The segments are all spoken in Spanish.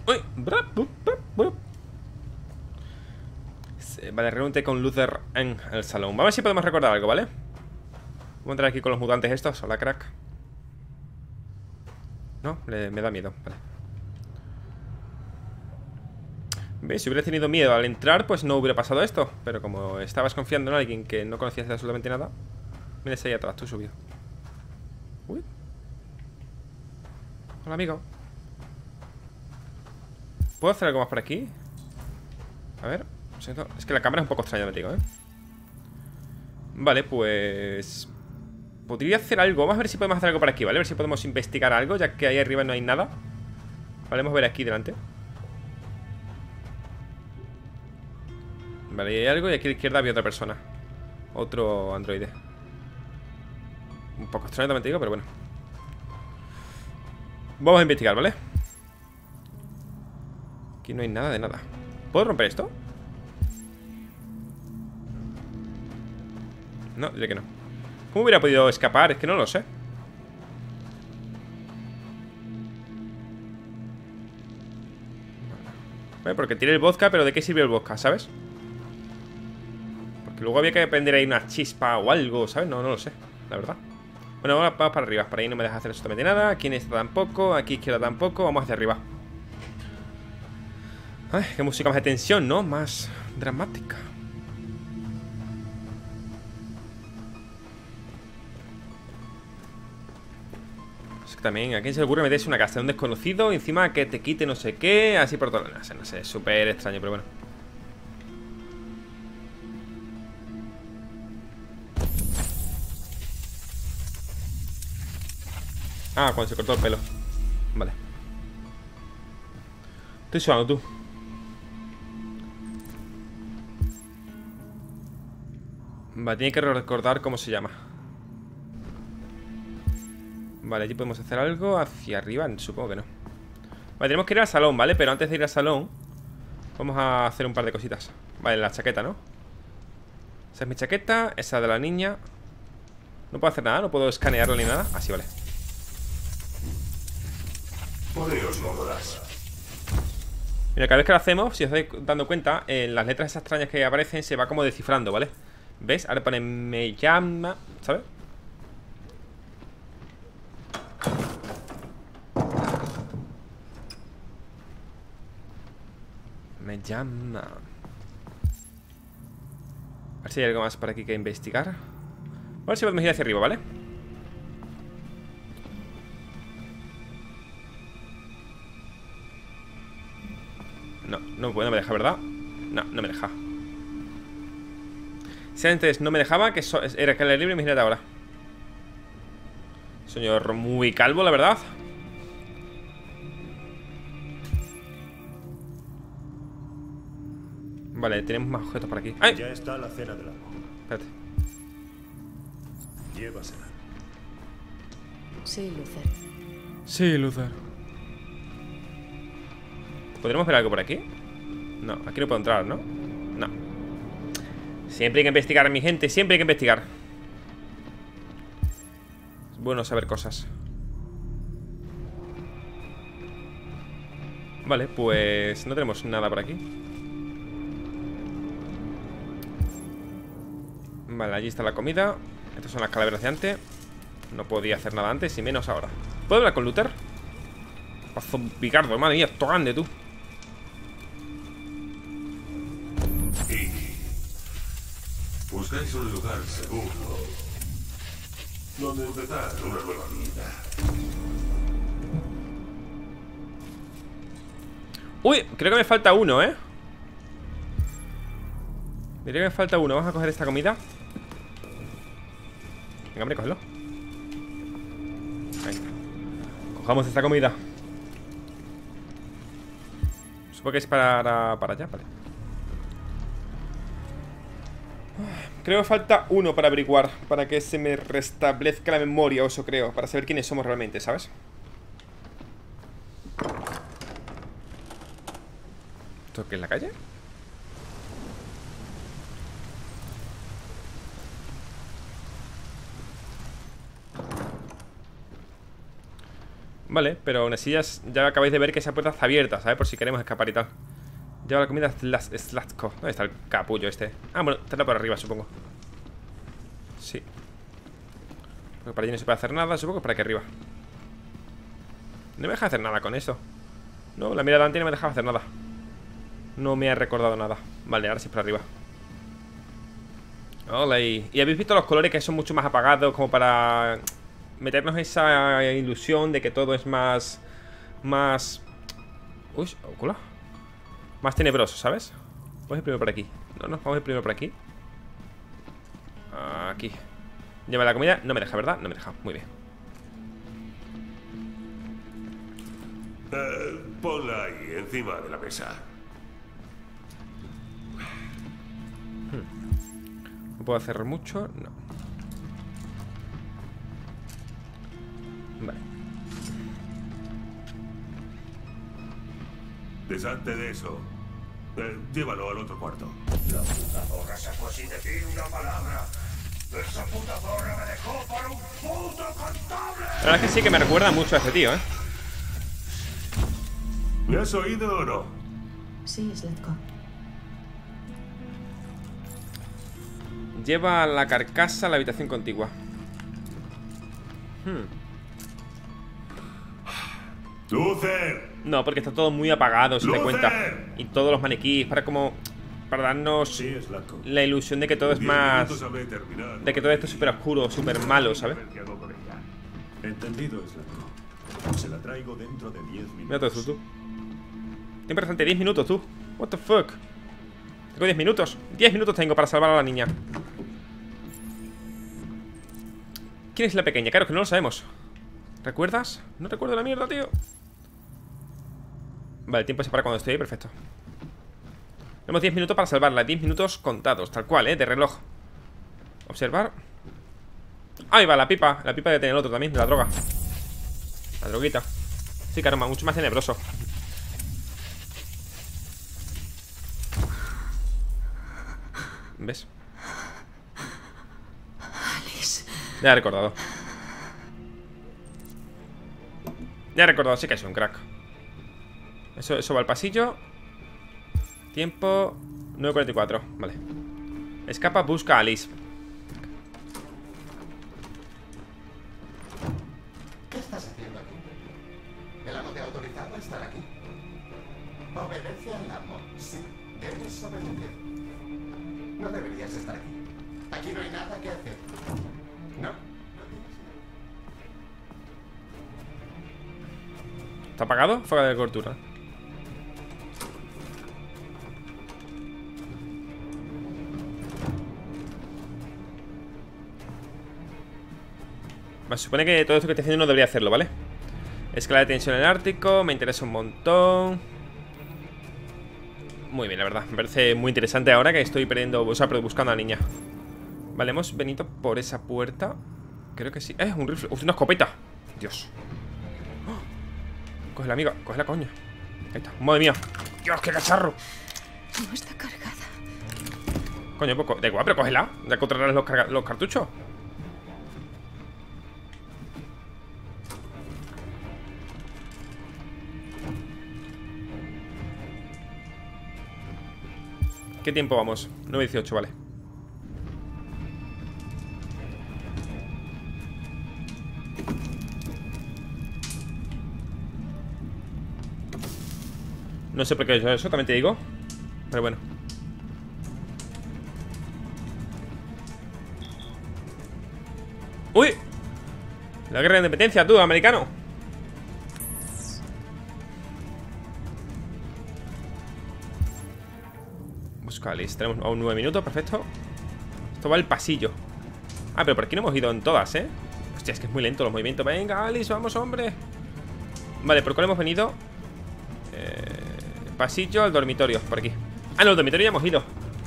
Uy. Vale, reúnete con Luther en el salón. Vamos a ver si podemos recordar algo, ¿vale? Voy a entrar aquí con los mutantes estos. Hola, crack. No, me da miedo, vale. ¿Ves? Si hubieras tenido miedo al entrar, pues no hubiera pasado esto. Pero como estabas confiando en alguien que no conocías absolutamente nada. Vienes ahí atrás, tú subido. Uy. Hola, amigo. ¿Puedo hacer algo más por aquí? A ver, es que la cámara es un poco extraña, me digo, ¿eh? Vale, pues... podría hacer algo. Vamos a ver si podemos hacer algo por aquí, ¿vale? A ver si podemos investigar algo, ya que ahí arriba no hay nada. Vale, vamos a ver aquí delante. Vale, ahí hay algo y aquí a la izquierda había otra persona. Otro androide. Un poco extraño, también te digo, pero bueno. Vamos a investigar, ¿vale? Aquí no hay nada de nada. ¿Puedo romper esto? No, diré que no. ¿Cómo hubiera podido escapar? Es que no lo sé. Vale, porque tiene el vodka, pero ¿de qué sirvió el vodka, sabes? Porque luego había que prender ahí una chispa o algo, ¿sabes? No lo sé, la verdad. Bueno, vamos para arriba. Por ahí no me deja hacer absolutamente nada. Aquí en esta tampoco, aquí izquierda tampoco. Vamos hacia arriba. Ay, qué música más de tensión, ¿no? Más dramática. Es que también, ¿a quién se le ocurre meterse una casa de un desconocido? Y encima que te quite no sé qué. Así por todo. No sé, es súper extraño, pero bueno. Ah, cuando se cortó el pelo. Vale. Estoy sudando, tú. Vale, tiene que recordar cómo se llama. Vale, allí podemos hacer algo. Hacia arriba, supongo que no. Vale, tenemos que ir al salón, ¿vale? Pero antes de ir al salón vamos a hacer un par de cositas. Vale, la chaqueta, ¿no? Esa es mi chaqueta, esa de la niña. No puedo hacer nada, no puedo escanearlo ni nada. Así, vale. Poneos cómodas. Mira, cada vez que lo hacemos, si os estáis dando cuenta, las letras esas extrañas que aparecen se va como descifrando, ¿vale? ¿Ves? Ahora pone me llama, ¿sabes? Me llama. A ver si hay algo más por aquí que investigar. A ver si podemos ir hacia arriba, ¿vale? No me deja, ¿verdad? No me deja. Si antes no me dejaba, que era que era libre, imagínate ahora. Señor muy calvo, la verdad. Vale, tenemos más objetos por aquí. ¡Ay! Ya está la cena del amo. Espérate. Llévasela. Sí, Luther. Sí, Luther. ¿Podremos ver algo por aquí? No, aquí no puedo entrar, ¿no? No. Siempre hay que investigar, mi gente. Siempre hay que investigar. Es bueno saber cosas. Vale, pues no tenemos nada por aquí. Vale, allí está la comida. Estas son las calaveras de antes. No podía hacer nada antes y menos ahora. ¿Puedo hablar con Luther? Pazo picardo, madre mía, esto grande, tú. Buscáis un lugar seguro donde empezar una nueva vida. Uy, creo que me falta uno, ¿eh? Creo que me falta uno. Vamos a coger esta comida. Venga, hombre, cógelo. Ahí está. Cojamos esta comida. Supongo que es para allá, vale. Creo que falta uno para averiguar. Para que se me restablezca la memoria, o eso creo. Para saber quiénes somos realmente, ¿sabes? ¿Esto qué es la calle? Vale, pero aún así ya acabáis de ver que esa puerta está abierta, ¿sabes? Por si queremos escapar y tal. Lleva la comida Slatko. ¿Dónde está el capullo este? Ah, bueno, estará por arriba, supongo. Sí. Porque para allí no se puede hacer nada, supongo que para aquí arriba. No me deja hacer nada con eso. No, la mirada antes no me dejaba hacer nada. No me ha recordado nada. Vale, ahora sí es por arriba. Hola. Y habéis visto los colores que son mucho más apagados, como para meternos esa ilusión de que todo es más... Uy, ocula. Más tenebroso, ¿sabes? Vamos a ir primero por aquí. No, vamos a ir primero por aquí. Aquí. Lleva la comida. No me deja, ¿verdad? No me deja. Muy bien. Ponla ahí, encima de la mesa. No puedo hacer mucho. No. Vale. Deshazte de eso. Llévalo al otro cuarto. La puta zorra se fue sin decir una palabra. Esa puta zorra me dejó para un puto contable. La verdad es que sí que me recuerda mucho a este tío, ¿eh? ¿Me has oído o no? Sí, Slatko. Lleva la carcasa a la habitación contigua. ¡Luther! No, porque está todo muy apagado, si te ¡Luther! cuenta. Y todos los maniquíes, para darnos Sí, es Slatko. la ilusión de que todo es 10 más... minutos habré terminado. De que todo esto es súper oscuro, súper malo, ¿sabes? ¿Qué hago con ella? Entendido, Slatko. Se la traigo dentro de 10 minutos. Mira todo eso, tú. Qué interesante, 10 minutos, tú. What the fuck. Tengo 10 minutos. 10 minutos tengo para salvar a la niña. ¿Quién es la pequeña? Claro que no lo sabemos. ¿Recuerdas? No recuerdo la mierda, tío. Vale, el tiempo se para cuando estoy ahí, perfecto. Tenemos 10 minutos para salvarla. 10 minutos contados, tal cual, de reloj. Observar. Ahí va la pipa. La pipa de tener el otro también, de la droga. La droguita. Sí, claro, mucho más tenebroso. ¿Ves? Alice. Ya he recordado. Ya he recordado, sí que es un crack. Eso va al pasillo. Tiempo 9:44, vale. Escapa, busca a Alice. ¿Qué estás haciendo aquí? ¿El amo te ha autorizado a estar aquí? Obedece al amo. Sí, debes obedecer. No deberías estar aquí. Aquí no hay nada que hacer. ¿No? ¿Está apagado? Fuera de cobertura. Se supone que todo esto que estoy haciendo no debería hacerlo, ¿vale? Escala de tensión en el Ártico. Me interesa un montón. Muy bien, la verdad. Me parece muy interesante ahora que estoy perdiendo, o sea, buscando a la niña. Vale, hemos venido por esa puerta. Creo que sí. Un rifle. Uf, una escopeta. Dios. ¡Oh! Cógela, amiga. Cógela, coño. Ahí está. Madre mía. Dios, qué cacharro. No está cargada. Coño, poco. Da igual, pero cógela. Ya encontrarás los cartuchos. ¿Qué tiempo vamos? 9:18, vale. No sé por qué he hecho eso, también te digo. Pero bueno. ¡Uy! La guerra de independencia, tú, americano. Busca a Alice. Tenemos aún 9 minutos, perfecto. Esto va al pasillo. Ah, pero por aquí no hemos ido en todas, ¿eh? Hostia, es que es muy lento los movimientos. Venga, Alice, vamos, hombre. Vale, ¿por cuál hemos venido? Pasillo al dormitorio, por aquí. Ah, no, al dormitorio ya hemos ido.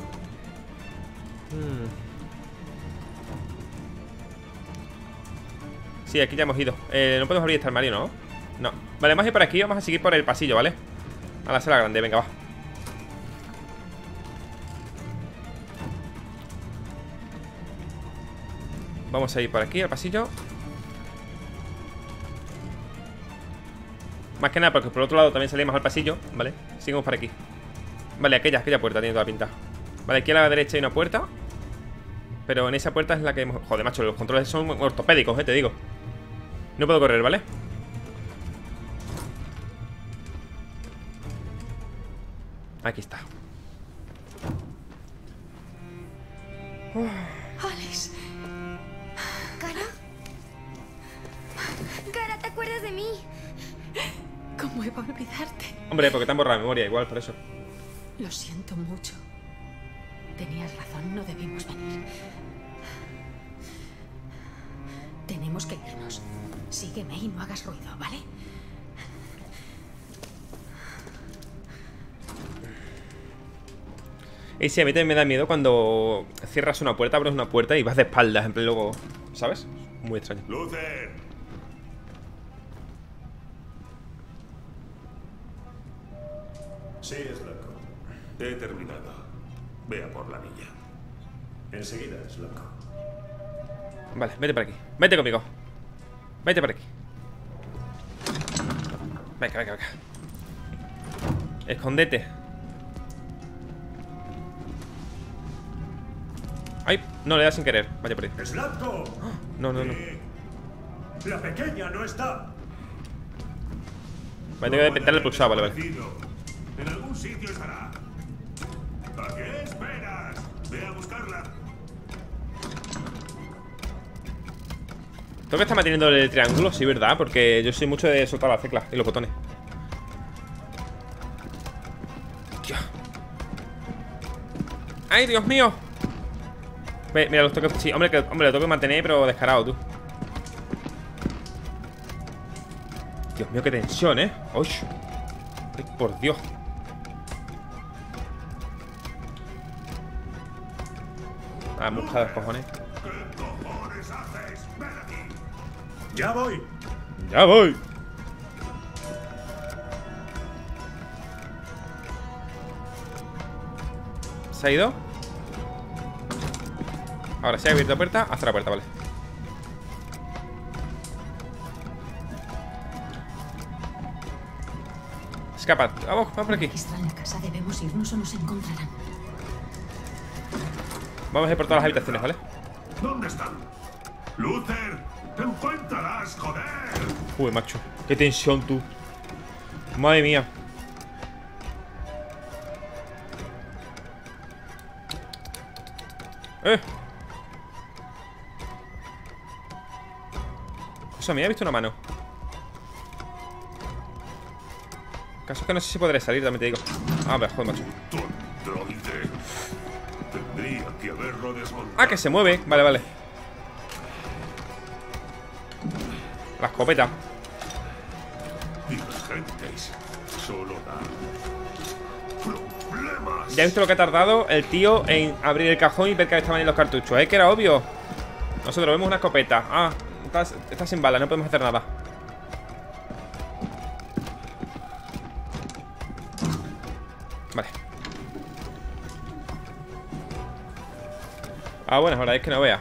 Sí, aquí ya hemos ido. No podemos abrir este armario, ¿no? No. Vale, vamos a ir por aquí. Vamos a seguir por el pasillo, ¿vale? A la sala grande, venga, va. Vamos a ir por aquí, al pasillo. Más que nada porque por otro lado también salimos al pasillo, ¿vale? Seguimos por aquí. Vale, aquella puerta tiene toda la pinta. Vale, aquí a la derecha hay una puerta. Pero en esa puerta es la que hemos... Joder, macho, los controles son ortopédicos, te digo. No puedo correr, ¿vale? Aquí está. Alice. ¿Cara? Cara, ¿te acuerdas de mí? ¿Cómo iba a olvidarte? Hombre, porque te han borrado la memoria, igual, por eso. Lo siento mucho. Tenías razón, no debimos venir. Tenemos que irnos. Sígueme y no hagas ruido, ¿vale? Y sí, a mí también me da miedo cuando cierras una puerta, abres una puerta y vas de espaldas, en plan luego, ¿sabes? Muy extraño. ¡Luther! Sí, Slatko. He terminado. Vea por la niña. Enseguida, Slatko. Vale, vete por aquí. Vete conmigo. Vete por aquí. Venga. Escóndete. Ay, no, le da sin querer. Vaya por ahí. ¡Slatko! No. La pequeña no está. Vale, tengo que pintarle el pulsado, vale. En algún sitio estará. ¿A qué esperas? Ve a buscarla. Tengo que estar manteniendo el triángulo, sí, ¿verdad? Porque yo soy mucho de soltar las teclas y los botones. Tío. ¡Ay, Dios mío! Mira, los toques. Sí, hombre, lo tengo que mantener, pero descarado, tú. Dios mío, qué tensión, ¿eh? ¡Uy! ¡Ay, por Dios! Ah, buscados, cojones. ¿Qué cojones haces? ¡Ven aquí! ¡Ya voy! ¡Ya voy! ¿Se ha ido? Ahora se ha abierto la puerta. Hacia la puerta, vale. Escapa. Vamos por aquí. Está en la casa, debemos irnos o nos encontrarán. Vamos a ir por todas las habitaciones, ¿vale? ¿Dónde están? ¡Luther! ¡Encuéntralas, joder! Uy, macho. Qué tensión, tú. Madre mía. Eso, me ha visto una mano. Caso es que no sé si podré salir, también te digo. Ah, pero joder, macho. ¡Tontroide! Tendría que haberlo desmontado. Ah, que se mueve. Vale. La escopeta. Divergentes. Solo da problemas. Ya he visto lo que ha tardado el tío en abrir el cajón y ver que estaban ahí los cartuchos. Que era obvio. Nosotros vemos una escopeta. Ah, está sin balas, no podemos hacer nada. Vale. Ah, bueno, ahora es que no vea.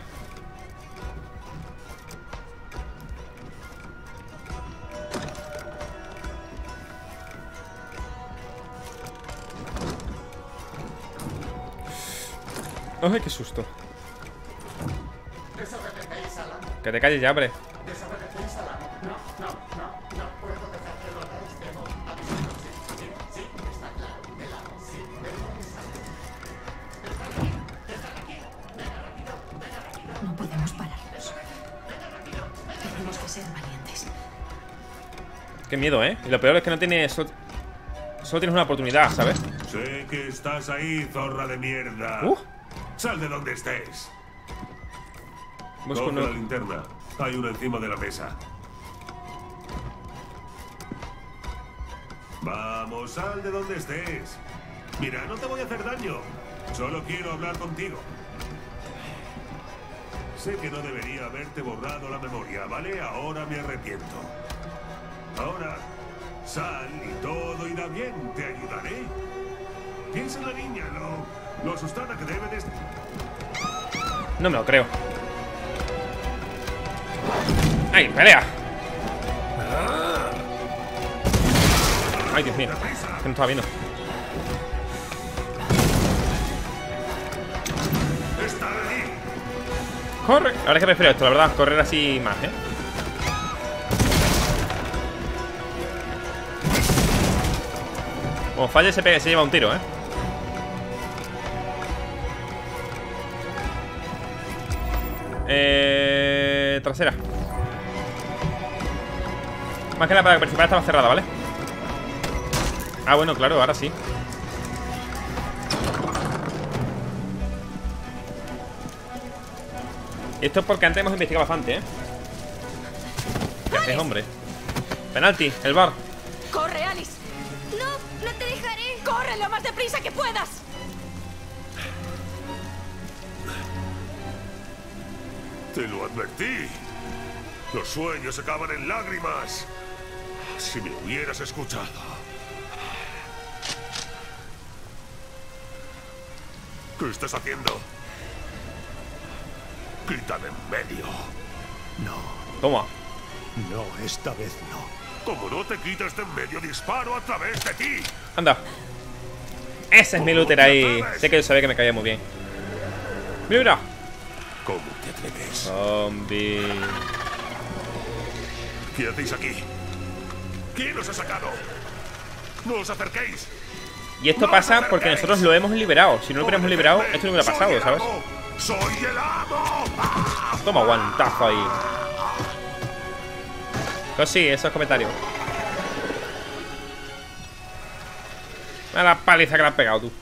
Ay, qué susto. Desobedecéis al amo. Que te calles ya, hombre. Desobedecéis al amo. No puedo dejar que lo hagáis. Debo avisaros. Sí, está claro. El amo, sí. No podemos pararnos. Tenemos que ser valientes. Qué miedo, ¿eh? Y lo peor es que no tienes... Solo tienes una oportunidad, ¿sabes? Sé que estás ahí, zorra de mierda. Sal de donde estés. Busco Coge la uno. linterna. Hay una encima de la mesa. Vamos, sal de donde estés. Mira, no te voy a hacer daño. Solo quiero hablar contigo. Sé que no debería haberte borrado la memoria, ¿vale? Ahora me arrepiento. Ahora, sal y todo irá bien. Te ayudaré. Piensa en la niña, lo asustada que debe de estar. No me lo creo. ¡Ay, pelea! Ay, Dios mío. Que no estaba viendo. Corre. La verdad es que prefiero esto, la verdad. Correr así más, ¿eh? Como falle, se lleva un tiro, ¿eh? Trasera. Más que nada para que principal estaba cerrada, ¿vale? Ah, bueno, claro, ahora sí. Esto es porque antes hemos investigado bastante, ¿eh? ¿Qué haces, hombre? Penalti, el bar. ¡Corre, Alice! No, no te dejaré. ¡Corre lo más deprisa que puedas! Te lo advertí. Los sueños acaban en lágrimas. Si me hubieras escuchado. ¿Qué estás haciendo? Quítame en medio. No, Toma. no, esta vez no. Como no te quites de en medio, disparo a través de ti. Anda. Ese es mi looter ahí. Sé que yo sabía que me caía muy bien. Mira. ¿Cómo te atreves? Zombie. ¿Qué hacéis aquí? ¿Quién os ha sacado? ¡No os acerquéis! Y esto pasa porque nosotros lo hemos liberado. Si no lo hubiéramos liberado, esto no hubiera pasado, ¿sabes? ¡Soy el amo! Toma, guantazo ahí. Pues sí, esos comentarios. Mira la paliza que le has pegado tú.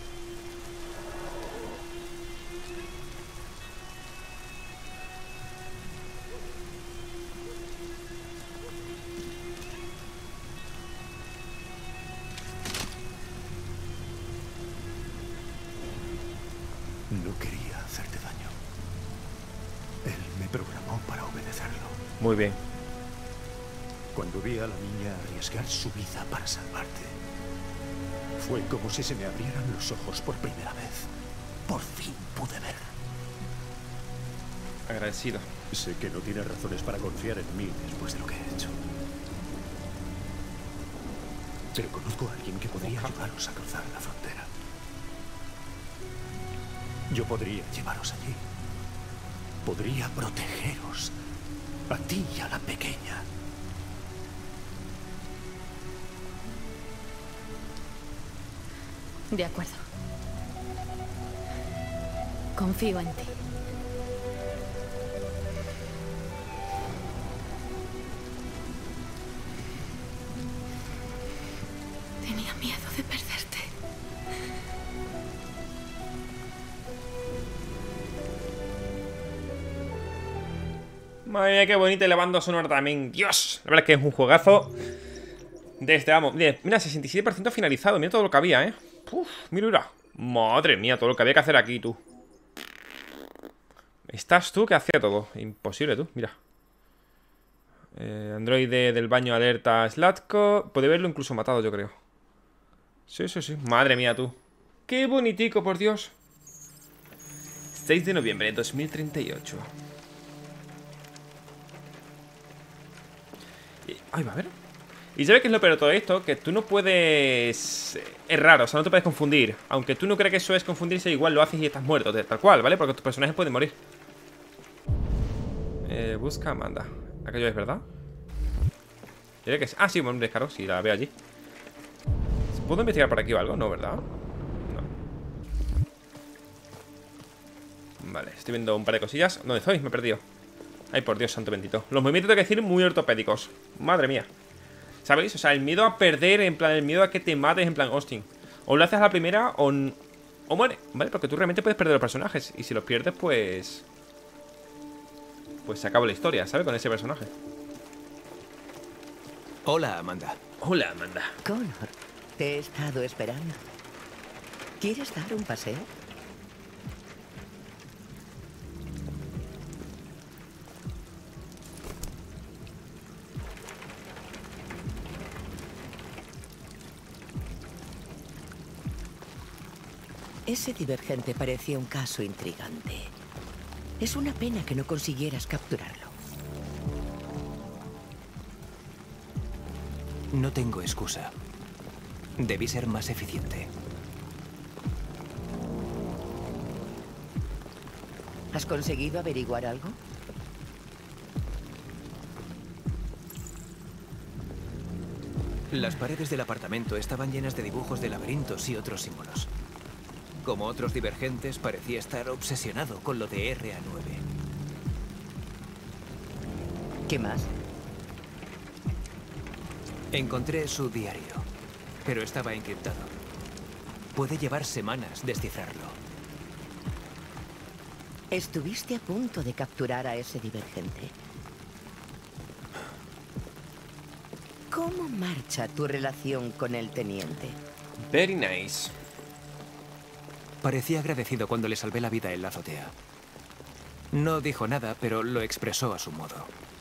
No quería hacerte daño. Él me programó para obedecerlo. Muy bien. Cuando vi a la niña arriesgar su vida para salvarte, fue como si se me abrieran los ojos por primera vez. Por fin pude ver. Agradecido. Sé que no tienes razones para confiar en mí después de lo que he hecho. Pero conozco a alguien que podría ayudaros a cruzar la frontera. Yo podría llevaros allí. Podría protegeros. A ti y a la pequeña. De acuerdo. Confío en ti. Tenía miedo de perderte. Madre mía, qué bonita y la banda sonora también. Dios, la verdad es que es un juegazo. Desde, vamos, mira, 67% finalizado. Mira todo lo que había, ¿eh? Uf, mira. Madre mía, todo lo que había que hacer aquí, tú. Estás tú que hacía todo. Imposible, tú, mira. Androide del baño alerta Slatko. Puede verlo incluso matado, yo creo. Sí, sí, sí. Madre mía, tú. Qué bonitico, por Dios. 6 de noviembre de 2038. Ay, va a ver. Y ¿sabes qué es lo peor de todo esto? Que tú no puedes errar, o sea, no te puedes confundir. Aunque tú no creas que eso es confundirse, igual lo haces y estás muerto, tal cual, ¿vale? Porque tus personajes pueden morir. Busca a Amanda. Aquello es verdad. Diré que es... Ah, sí, bueno, descaro, sí, la veo allí. ¿Puedo investigar por aquí o algo? No, ¿verdad? No. Vale, estoy viendo un par de cosillas. ¿Dónde estoy? Me he perdido. Ay, por Dios santo bendito. Los movimientos, tengo que decir, muy ortopédicos. Madre mía. ¿Sabéis? O sea, el miedo a perder, en plan, el miedo a que te mates, en plan, Austin. O lo haces a la primera o muere, ¿vale? Porque tú realmente puedes perder los personajes. Y si los pierdes, pues... Pues se acaba la historia, ¿sabes? Con ese personaje. Hola, Amanda. Hola, Amanda. Connor, te he estado esperando. ¿Quieres dar un paseo? Ese divergente parecía un caso intrigante. Es una pena que no consiguieras capturarlo. No tengo excusa. Debí ser más eficiente. ¿Has conseguido averiguar algo? Las paredes del apartamento estaban llenas de dibujos de laberintos y otros símbolos. Como otros divergentes, parecía estar obsesionado con lo de RA9. ¿Qué más? Encontré su diario, pero estaba encriptado. Puede llevar semanas descifrarlo. Estuviste a punto de capturar a ese divergente. ¿Cómo marcha tu relación con el teniente? Very nice. Parecía agradecido cuando le salvé la vida en la azotea. No dijo nada, pero lo expresó a su modo.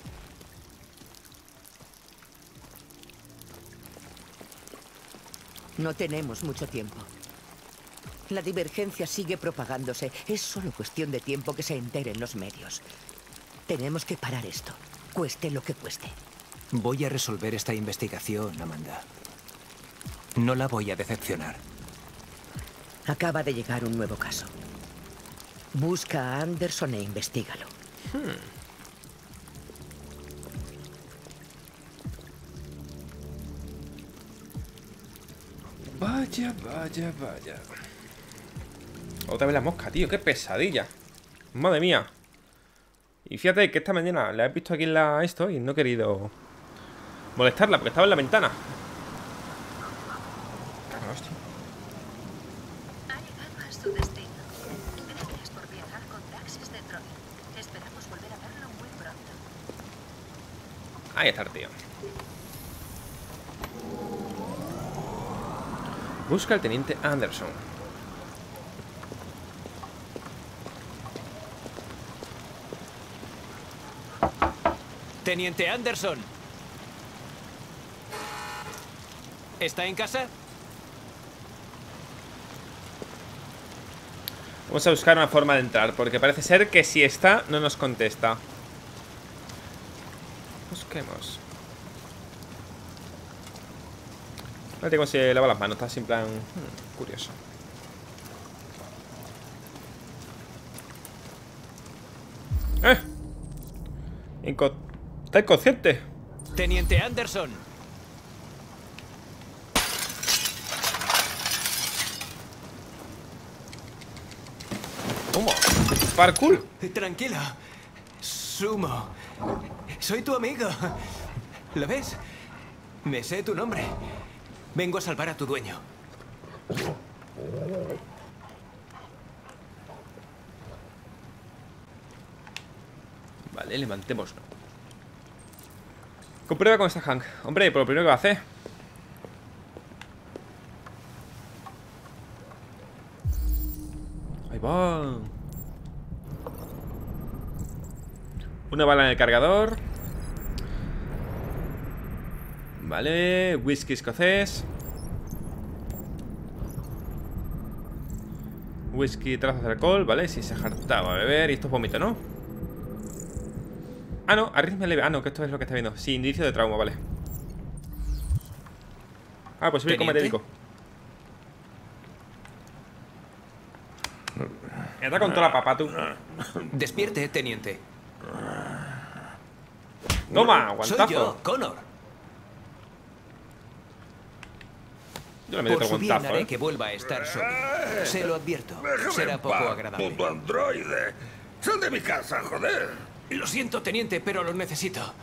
No tenemos mucho tiempo. La divergencia sigue propagándose. Es solo cuestión de tiempo que se enteren los medios. Tenemos que parar esto, cueste lo que cueste. Voy a resolver esta investigación, Amanda. No la voy a decepcionar. Acaba de llegar un nuevo caso. Busca a Anderson e investígalo. Vaya, vaya, vaya. Otra vez la mosca, tío, qué pesadilla. Madre mía. Y fíjate que esta mañana la he visto aquí en esto y no he querido molestarla porque estaba en la ventana. Hostia. Ha llegado a su destino. Gracias por viajar con Taxis de Troy. Esperamos volver a verlo muy pronto. Ahí está el tío. Busca al teniente Anderson. Teniente Anderson. ¿Está en casa? Vamos a buscar una forma de entrar, porque parece ser que si está, no nos contesta. Busquemos. No sé cómo se lava las manos, está así en plan curioso. ¡Eh! Está inconsciente. Teniente Anderson. ¿Cómo? Parkour. Tranquila. Sumo. Soy tu amigo. ¿Lo ves? Me sé tu nombre. Vengo a salvar a tu dueño. Vale, levantémonos. Comprueba cómo está Hank. Hombre, por lo primero que va a hacer. Ahí va. Una bala en el cargador. Vale, whisky escocés. Whisky, trazas de alcohol, vale, si se hartaba a beber. Y esto es vómito, ¿no? Ah, no, arritmia leve. Ah, no, que esto es lo que está viendo. Sí, indicio de trauma, vale. Ah, pues voy como médico. Me está con toda la papa, tú. Despierte, teniente. Toma, guantazo. Soy yo, Connor. Yo le meto Por otro su bien guantazo, haré que vuelva a estar solo. Se lo advierto. Será poco agradable. ¡Puto androide! ¡Sal de mi casa, joder! Lo siento, teniente, pero lo necesito.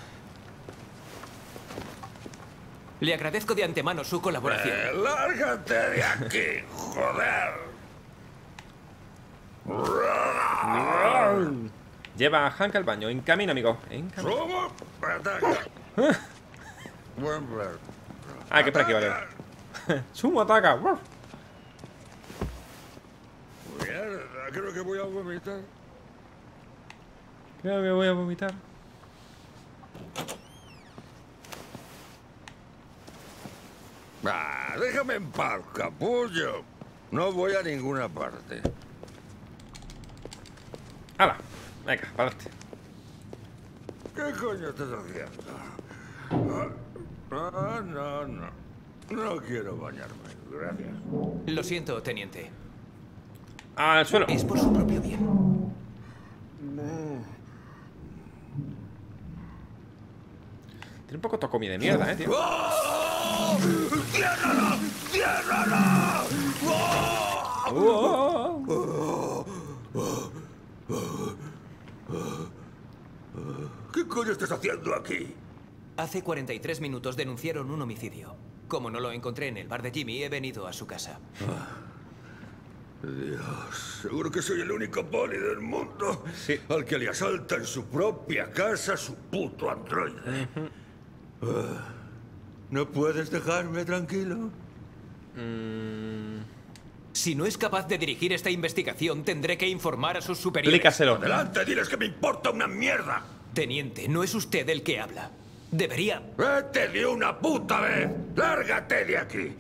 Le agradezco de antemano su colaboración. ¡Lárgate de aquí, joder! Lleva a Hank al baño. En camino, amigo. En camino. ¡Sumo! ¡Ataca! Buen plan. Ah, que es por aquí, vale. Sumo, ataca. Mierda, creo que voy a vomitar. Creo que voy a vomitar. Ah, déjame en paz, capullo. No voy a ninguna parte. ¡Hala! Venga, para adelante. ¿Qué coño estás haciendo? No. No quiero bañarme, gracias. Lo siento, teniente. Al suelo. Es por su propio bien. Tiene un poco tocomi de mierda, tío. ¡Ciérrala! ¡Ciérrala! ¿Qué coño estás haciendo aquí? Hace 43 minutos denunciaron un homicidio. Como no lo encontré en el bar de Jimmy, he venido a su casa. Dios, seguro que soy el único poli del mundo Sí. al que le asalta en su propia casa su puto androide. ¿No puedes dejarme tranquilo? Si no es capaz de dirigir esta investigación, tendré que informar a sus superiores. Explícaselo. Adelante, diles que me importa una mierda. Teniente, no es usted el que habla. Debería... ¡Vete de una puta vez! ¡Lárgate de aquí!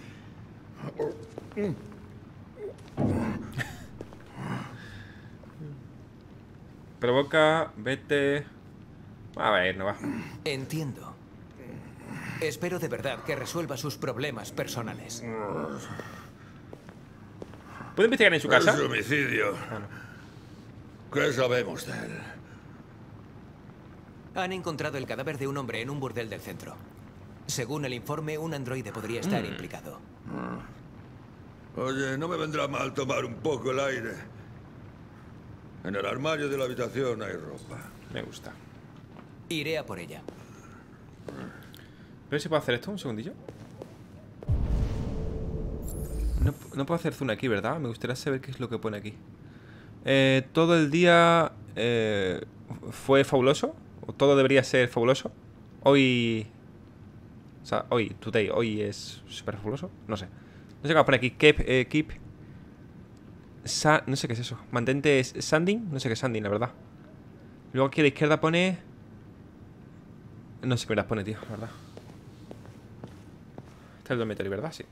Provoca, vete. A ver, no va. Entiendo. Espero de verdad que resuelva sus problemas personales. ¿Puede investigar en su casa? Es homicidio. ¿Qué sabemos de él? Han encontrado el cadáver de un hombre en un burdel del centro. Según el informe, un androide podría estar implicado. Oye, no me vendrá mal tomar un poco el aire. En el armario de la habitación hay ropa. Me gusta. Iré a por ella. ¿Pero si puedo hacer esto? Un segundillo. No puedo hacer zoom aquí, ¿verdad? Me gustaría saber qué es lo que pone aquí. Todo el día fue fabuloso. O todo debería ser fabuloso. Hoy... O sea, hoy, today, hoy es súper fabuloso. No sé. No sé qué va a poner aquí. Keep... no sé qué es eso. Mantente sanding. No sé qué es sanding, la verdad. Luego aquí a la izquierda pone... No sé qué me las pone, tío, la verdad. Este es el dormitorio, ¿verdad? Sí.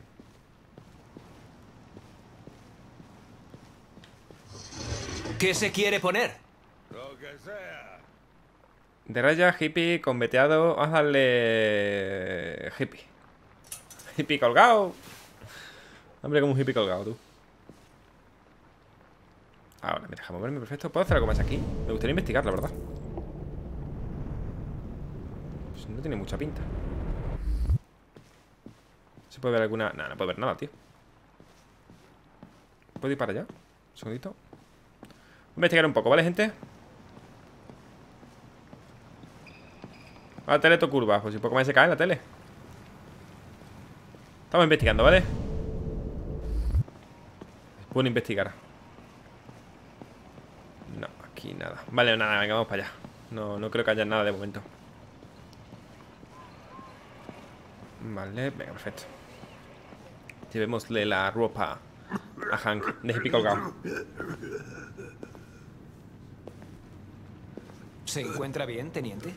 ¿Qué se quiere poner? Lo que sea. De raya, hippie, con veteado. Vamos a darle... hippie. Hippie colgado. Hombre, como un hippie colgado, tú. Ahora, me deja moverme, perfecto. ¿Puedo hacer algo más aquí? Me gustaría investigar, la verdad. Pues no tiene mucha pinta. ¿Se puede ver alguna...? No, no puedo ver nada, tío. ¿Puedo ir para allá? Un segundito. Voy a investigar un poco, ¿vale, gente? La tele to curva, pues si poco más se cae en la tele. Estamos investigando, ¿vale? Es bueno investigar. No, aquí nada. Vale, nada, venga, vamos para allá. No creo que haya nada de momento. Vale, venga, perfecto. Llevémosle la ropa a Hank de hippie colgado. ¿Se encuentra bien, teniente?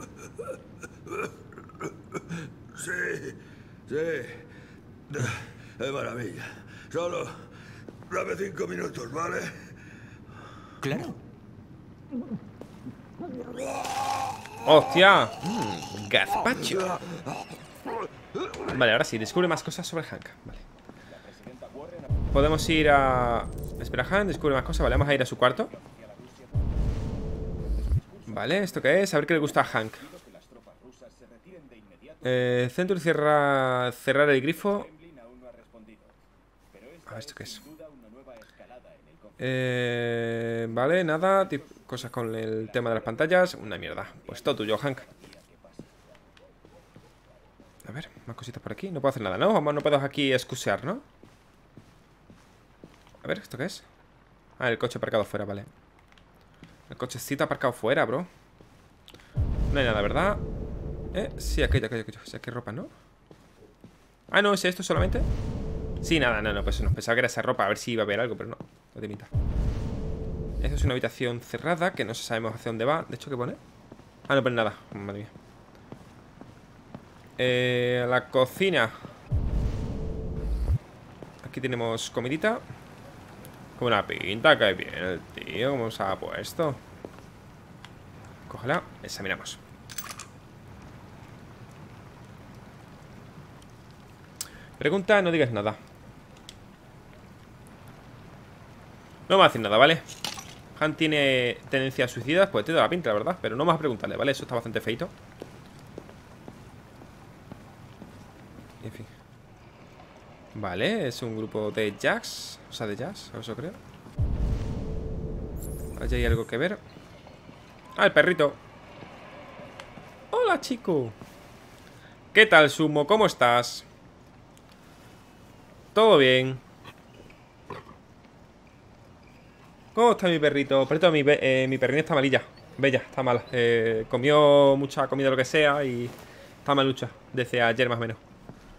Sí, sí. Es maravilla. Solo dame 5 minutos, ¿vale? Claro. ¡Hostia! Gazpacho. Vale, ahora sí, descubre más cosas sobre Hank. Vale. Podemos ir a... Espera, Hank, descubre más cosas. Vale, vamos a ir a su cuarto. Vale, ¿esto qué es? A ver qué le gusta a Hank. Centro y cerrar el grifo. A ver, ¿esto qué es? Vale, nada. Cosas con el tema de las pantallas. Una mierda. Pues todo tuyo, Hank. A ver, más cositas por aquí. No puedo hacer nada, ¿no? No puedo aquí excusear, ¿no? A ver, ¿esto qué es? Ah, el coche aparcado fuera, vale. El cochecito aparcado fuera, bro. No hay nada, ¿verdad? Sí, aquello. Sí, aquí hay ropa, ¿no? Ah, no, ¿es esto solamente? Sí, nada, no, pues no. Pensaba que era esa ropa, a ver si iba a haber algo, pero no. No te pinta. Esta es una habitación cerrada, que no sabemos hacia dónde va. De hecho, ¿qué pone? Ah, no pone nada, madre mía. La cocina. Aquí tenemos comidita. Con una pinta, que bien el tío. ¿Cómo se ha puesto? Cógela, examinamos. Pregunta, no digas nada. No me va a decir nada, ¿vale? Han tiene tendencias suicidas, pues te da la pinta, la verdad. Pero no me vas a preguntarle, ¿vale? Eso está bastante feito. En fin. Vale, es un grupo de jazz. O sea, de jazz, eso creo. Allí hay algo que ver. Ah, el perrito. Hola, chico. ¿Qué tal, Sumo? ¿Cómo estás? ¿Todo bien? ¿Cómo está mi perrito? Perrito, mi perrina está malilla. Bella, está mala. Comió mucha comida, lo que sea, y está malucha desde ayer más o menos.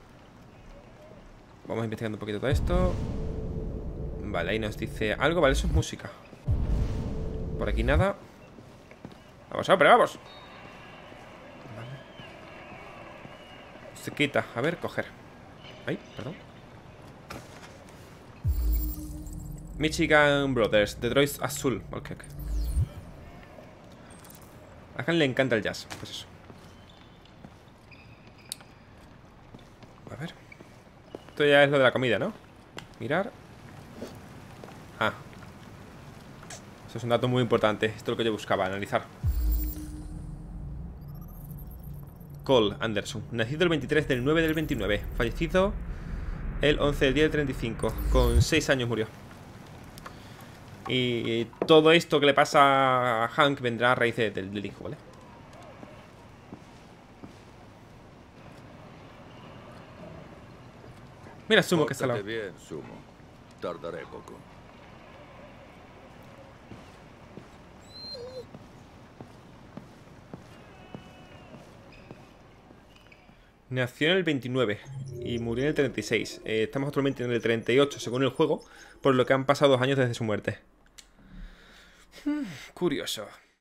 Vamos investigando un poquito todo esto. Vale, ahí nos dice algo. Vale, eso es música. Por aquí nada. Vamos, pero vamos. Vale. Se quita. A ver, coger. Ay, perdón. Michigan Brothers, Detroit Azul. Ok, ok. A Han le encanta el jazz. Pues eso. A ver. Esto ya es lo de la comida, ¿no? Mirar. Ah. Eso es un dato muy importante. Esto es lo que yo buscaba, analizar. Cole Anderson. Nacido el 23 del 9 del 29. Fallecido el 11 del 10 del 35. Con 6 años murió. Y todo esto que le pasa a Hank vendrá a raíz del hijo, ¿vale? Mira, Sumo, que está al lado. Bien, Sumo. Tardaré poco. Nació en el 29 y murió en el 36. Estamos actualmente en el 38 según el juego, por lo que han pasado 2 años desde su muerte. Curioso.